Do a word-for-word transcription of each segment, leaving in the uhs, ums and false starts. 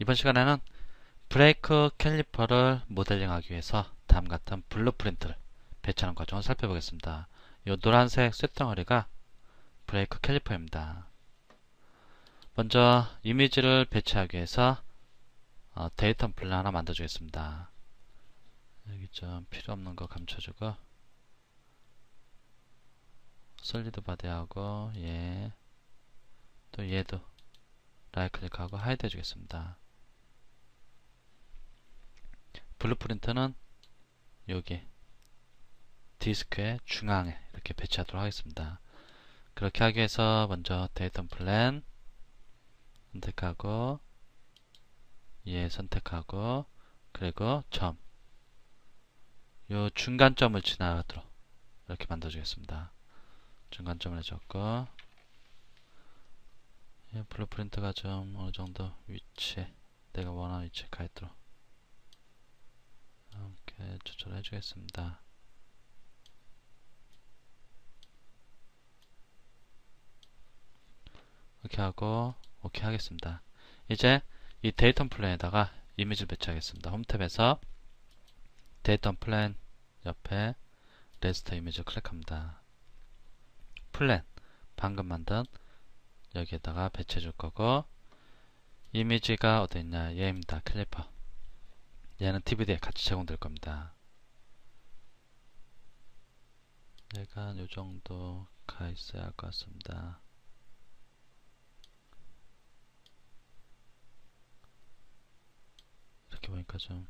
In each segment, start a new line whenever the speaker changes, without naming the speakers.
이번 시간에는 브레이크 캘리퍼를 모델링하기 위해서 다음과 같은 블루프린트를 배치하는 과정을 살펴보겠습니다. 이 노란색 쇳덩어리가 브레이크 캘리퍼입니다. 먼저 이미지를 배치하기 위해서 어, 데이터 플랜 하나 만들어 주겠습니다. 여기 좀 필요 없는 거 감춰주고 솔리드 바디하고 얘 또 얘도 라이트 클릭하고 하이드 해주겠습니다. 블루프린트는 여기 디스크의 중앙에 이렇게 배치하도록 하겠습니다. 그렇게 하기 위해서 먼저 데이터 플랜 선택하고 얘 선택하고 그리고 점 요 중간점을 지나가도록 이렇게 만들어 주겠습니다. 중간점을 해줬고 블루프린트가 좀 어느정도 위치에 내가 원하는 위치에 가있도록 이렇게 조절해 주겠습니다. 이렇게 하고 오케이 하겠습니다. 이제 이 데이터 플랜에다가 이미지를 배치하겠습니다. 홈 탭에서 데이터 플랜 옆에 레스터 이미지를 클릭합니다. 플랜 방금 만든 여기에다가 배치해 줄 거고 이미지가 어디 있냐 얘입니다. 캘리퍼 얘는 디비디에 같이 제공될 겁니다. 얘가 요 정도 가 있어야 할 것 같습니다. 이렇게 보니까 좀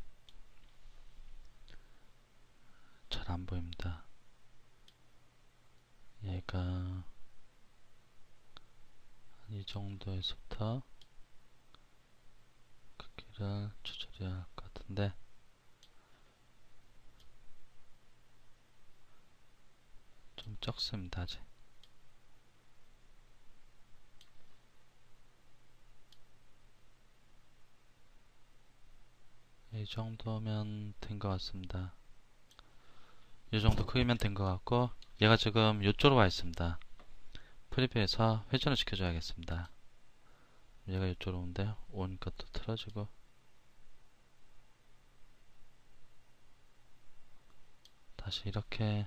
잘 안 보입니다. 얘가 이 정도에서부터 크기를 조절해야 할 것 같은데 좀 적습니다. 아직 이 정도면 된 것 같습니다. 이 정도 크기면 된 것 같고 얘가 지금 이쪽으로 와 있습니다. 프리뷰에서 회전을 시켜줘야겠습니다. 얘가 이쪽으로 오는데 오니까 또 틀어지고 다시 이렇게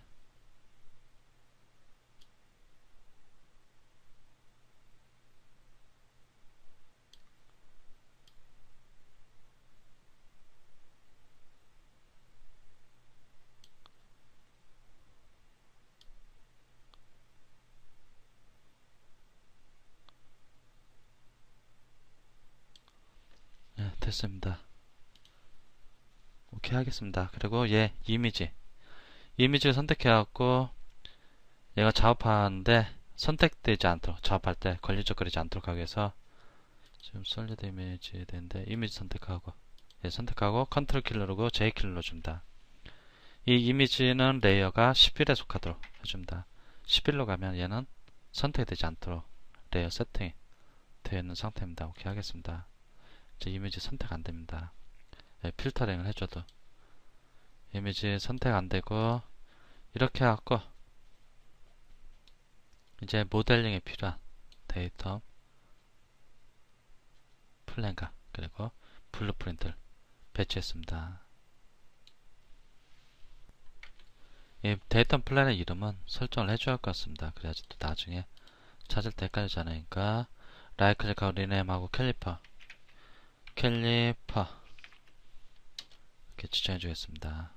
네, 됐습니다. 오케이 하겠습니다. 그리고 얘 이미지 이미지를 선택해갖고 얘가 작업하는데 선택되지 않도록 작업할 때 걸리적거리지 않도록 하기 위해서 지금 솔리드 이미지 되는데 이미지 선택하고 얘 선택하고 컨트롤 키를 누르고 제이 키를 눌러줍니다. 이 이미지는 레이어가 십일에 속하도록 해줍니다. 십일로 가면 얘는 선택되지 않도록 레이어 세팅이 되어 있는 상태입니다. 오케이 하겠습니다. 이제 이미지 선택 안됩니다. 네, 필터링을 해줘도 이미지 선택 안되고 이렇게 해갖고 이제 모델링에 필요한 데이터 플랜과 그리고 블루프린트를 배치했습니다. 이 데이터 플랜의 이름은 설정을 해줘야 할 것 같습니다. 그래야지 또 나중에 찾을 때 헷갈리지 않으니까 라이트 클릭하고 리네임하고 캘리퍼 캘리퍼 이렇게 지정해 주겠습니다.